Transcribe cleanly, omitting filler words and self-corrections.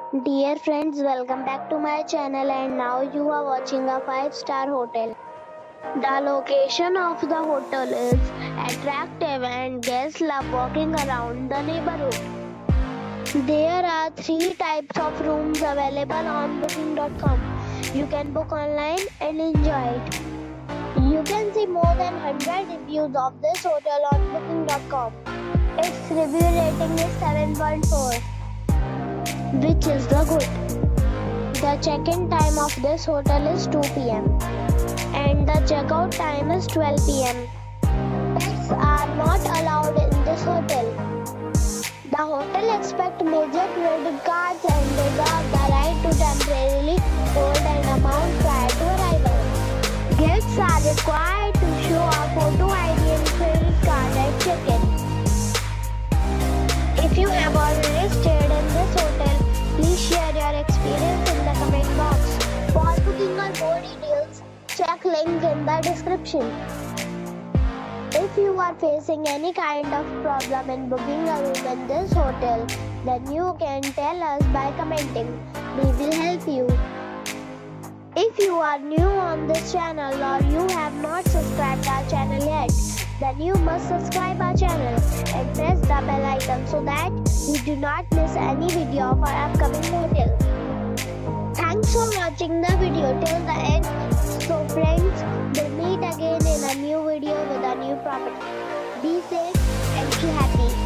Dear friends, welcome back to my channel and now you are watching a 5-star hotel. The location of the hotel is attractive and guests love walking around the neighborhood. There are 3 types of rooms available on booking.com. You can book online and enjoy it. You can see more than 100 reviews of this hotel on booking.com. Its review rating is 7.4. which is the good. The check-in time of this hotel is 2 p.m. and the check-out time is 12 p.m. Pets are not allowed in this hotel. The hotel accepts major credit cards and reserves the right to temporarily hold an amount prior to arrival. Guests are required to show a photo ID and credit card at check-in. If you have already stayed in this hotel, please share your experience in the comment box. For booking or more details, check link in the description. If you are facing any kind of problem in booking a room in this hotel, then you can tell us by commenting. We will help you. If you are new on this channel or you have not subscribed our channel yet, then you must subscribe our channel and press the bell icon so that you do not miss any video of our upcoming hotel. Thanks for watching the video till the end. So friends, we'll meet again in a new video with a new property. Be safe and be happy.